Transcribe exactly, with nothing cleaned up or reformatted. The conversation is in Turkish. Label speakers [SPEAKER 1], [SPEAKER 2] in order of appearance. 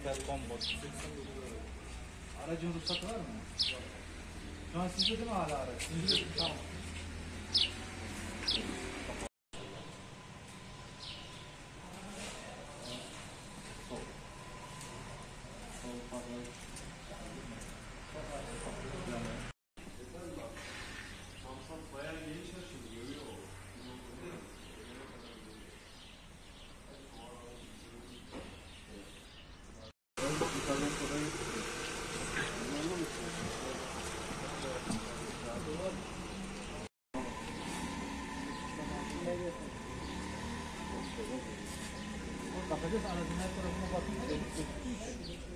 [SPEAKER 1] Gel bomba.
[SPEAKER 2] Aracın ruhsatı var mı? Şu an sizde değil mi hala araç? Sizde. Tamam. Bakacağız aracın her tarafına bakınca